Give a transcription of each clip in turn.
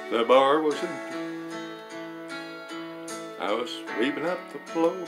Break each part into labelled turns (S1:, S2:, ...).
S1: The bar was empty. I was sweeping up the floor.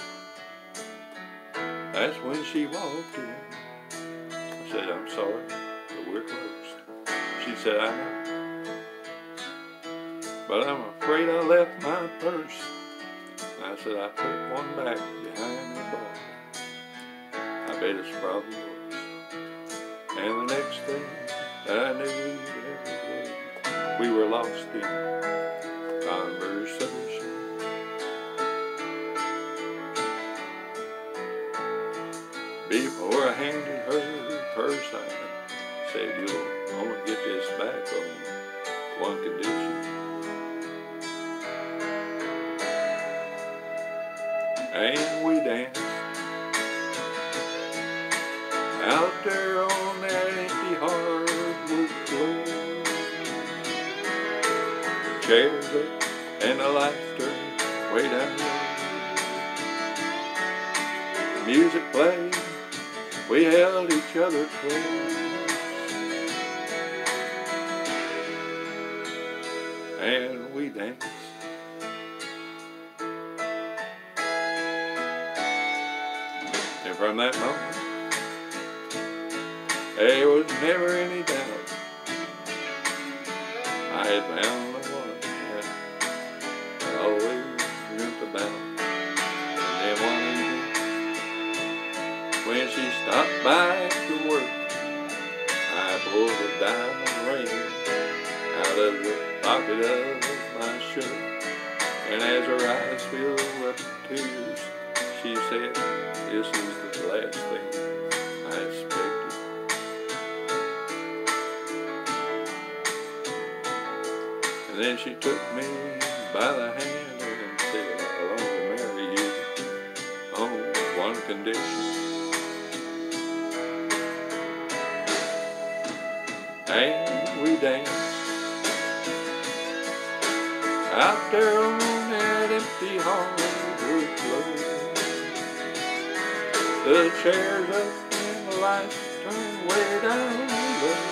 S1: That's when she walked in. I said, I'm sorry, but we're closed. She said, I know, but I'm afraid I left my purse. I said, I put one back behind the bar. I bet it's probably yours. And the next thing I knew, we were lost in conversation. Before I handed her her purse, I said, you'll only get this back on one condition. And we danced out there on that empty hardwood floor. The chairs up and the laughter way down low. The music played, we held each other close. And we danced. And from that moment, there was never any doubt. I had found the one that I always dreamt about. And then one evening, when she stopped by after work, I pulled a diamond ring out of the pocket of my shirt. And as her eyes filled with tears, she said, this is the last thing I expected. And then she took me by the hand and said, I'll only marry you on one condition. And we danced out there on that empty hardwood floor. The chairs up and the lights turned way down low.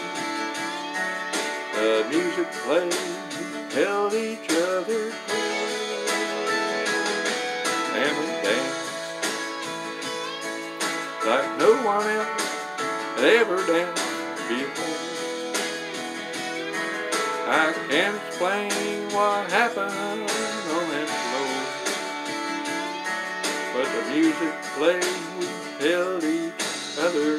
S1: The music played, we held each other close. And we danced like no one else had ever danced before. I can't explain what happened on that floor, but the music played, we held each other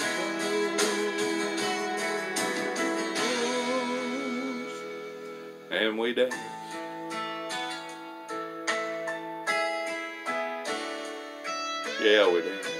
S1: close, and we danced. Yeah, we danced.